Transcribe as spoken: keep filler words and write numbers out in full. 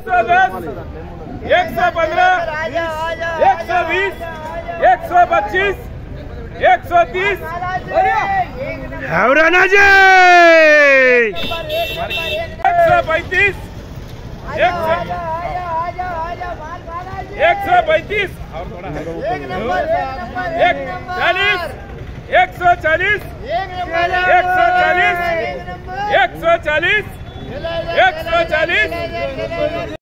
सौ दस, एक सौ पंद्रह, एक सौ बीस, एक सौ पच्चीस, एक सौ तीस, हवराना जी एक सौ पैंतीस, एक सौ एक सौ पैंतीस, एक चालीस, एक सौ चालीस, एक सौ चालीस, एक सौ चालीस, एक सौ चालीस।